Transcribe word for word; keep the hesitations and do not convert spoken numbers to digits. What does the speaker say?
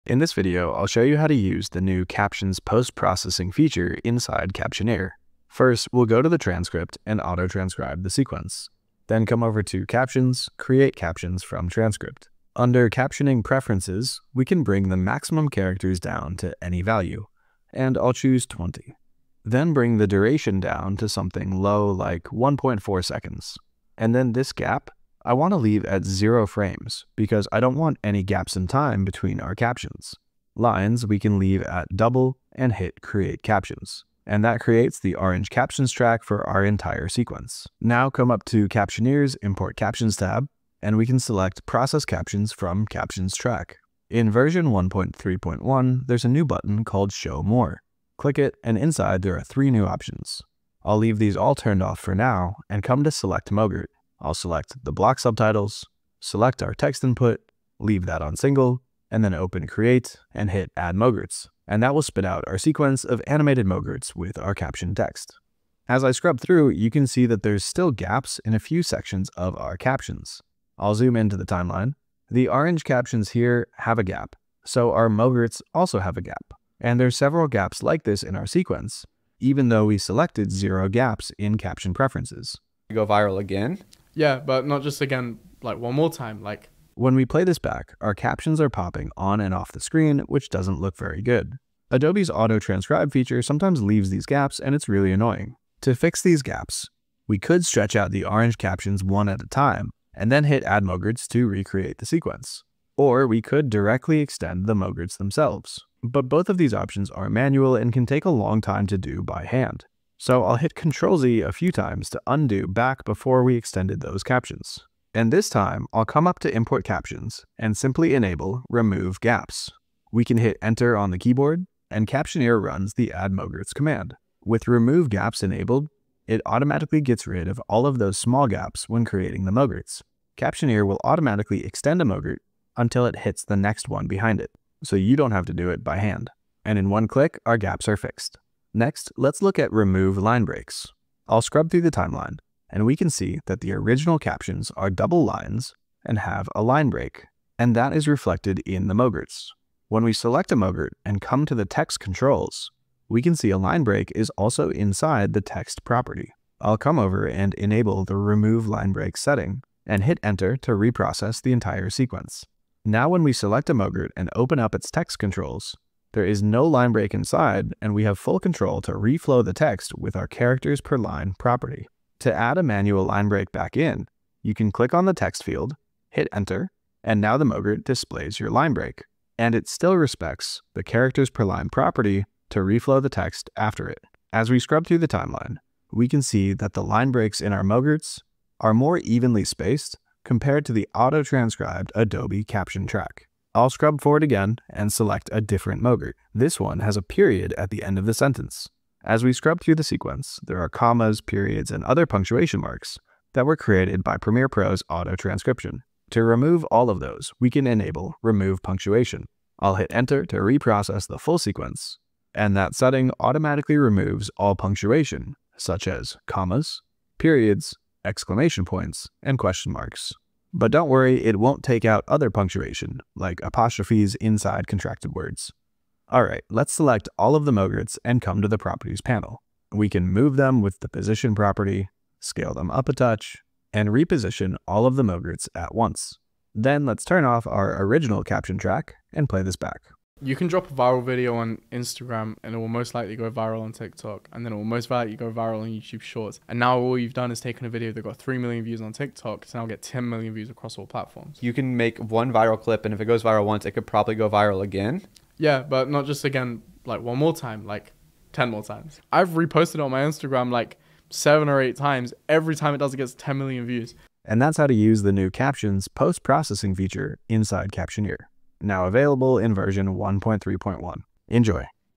In this video, I'll show you how to use the new Captions Post-Processing feature inside Captioneer. First, we'll go to the transcript and auto-transcribe the sequence. Then come over to Captions, create captions from transcript. Under Captioning Preferences, we can bring the maximum characters down to any value, and I'll choose twenty. Then bring the duration down to something low like one point four seconds. And then this gap, I want to leave at zero frames because I don't want any gaps in time between our captions. Lines we can leave at double and hit create captions. And that creates the orange captions track for our entire sequence. Now come up to Captioneer's Import Captions tab, and we can select Process Captions from Captions track. In version one point three point one, there's a new button called Show More. Click it, and inside there are three new options. I'll leave these all turned off for now and come to Select M O G R T. I'll select the block subtitles, select our text input, leave that on single, and then open Create and hit Add M O G R Ts. And that will spit out our sequence of animated M O G R Ts with our caption text. As I scrub through, you can see that there's still gaps in a few sections of our captions. I'll zoom into the timeline. The orange captions here have a gap, so our M O G R Ts also have a gap. And there's several gaps like this in our sequence, even though we selected zero gaps in caption preferences. Go viral again? Yeah, but not just again, like one more time, like. When we play this back, our captions are popping on and off the screen, which doesn't look very good. Adobe's auto-transcribe feature sometimes leaves these gaps, and it's really annoying. To fix these gaps, we could stretch out the orange captions one at a time, and then hit Add M O G R Ts to recreate the sequence. Or we could directly extend the M O G R Ts themselves. But both of these options are manual and can take a long time to do by hand. So I'll hit control Z a few times to undo back before we extended those captions. And this time, I'll come up to Import Captions and simply enable Remove Gaps. We can hit Enter on the keyboard, and Captioneer runs the Add M O G R Ts command. With Remove Gaps enabled, it automatically gets rid of all of those small gaps when creating the M O G R Ts. Captioneer will automatically extend a M O G R T until it hits the next one behind it, so you don't have to do it by hand. And in one click, our gaps are fixed. Next, let's look at Remove Line Breaks. I'll scrub through the timeline, and we can see that the original captions are double lines and have a line break, and that is reflected in the M O G R Ts. When we select a M O G R T and come to the text controls, we can see a line break is also inside the text property. I'll come over and enable the Remove Line Break setting and hit Enter to reprocess the entire sequence. Now when we select a M O G R T and open up its text controls, there is no line break inside, and we have full control to reflow the text with our characters per line property. To add a manual line break back in, you can click on the text field, hit Enter, and now the M O G R T displays your line break, and it still respects the characters per line property to reflow the text after it. As we scrub through the timeline, we can see that the line breaks in our M O G R Ts are more evenly spaced compared to the auto-transcribed Adobe caption track. I'll scrub forward again and select a different M O G R T. This one has a period at the end of the sentence. As we scrub through the sequence, there are commas, periods, and other punctuation marks that were created by Premiere Pro's auto-transcription. To remove all of those, we can enable Remove Punctuation. I'll hit Enter to reprocess the full sequence, and that setting automatically removes all punctuation, such as commas, periods, exclamation points, and question marks. But don't worry, it won't take out other punctuation, like apostrophes inside contracted words. Alright, let's select all of the M O G R Ts and come to the Properties panel. We can move them with the Position property, scale them up a touch, and reposition all of the M O G R Ts at once. Then let's turn off our original caption track and play this back. You can drop a viral video on Instagram and it will most likely go viral on TikTok, and then it will most likely go viral on YouTube Shorts. And now all you've done is taken a video that got three million views on TikTok to now get ten million views across all platforms. You can make one viral clip, and if it goes viral once, it could probably go viral again. Yeah, but not just again, like one more time, like ten more times. I've reposted it on my Instagram like seven or eight times. Every time it does, it gets ten million views. And that's how to use the new Captions Post-Processing feature inside Captioneer, now available in version one point three point one. Enjoy.